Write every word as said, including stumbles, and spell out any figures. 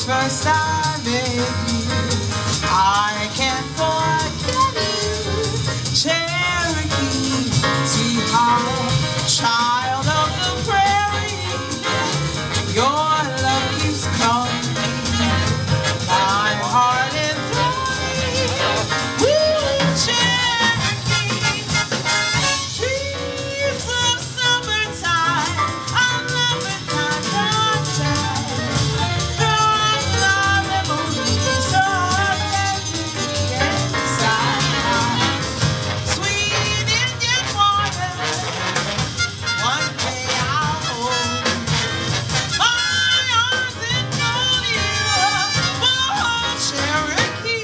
first I met you. I can't forget you, Cherokee, sweetheart, child of the prairie. Your love keeps calling me, my heart is throwing. Woo, Cherokee, trees of summertime, I love it, time, dark time. Dark love memories so deadly inside. Sweet Indian water, one day I'll hold my arms and hold you, oh, Cherokee.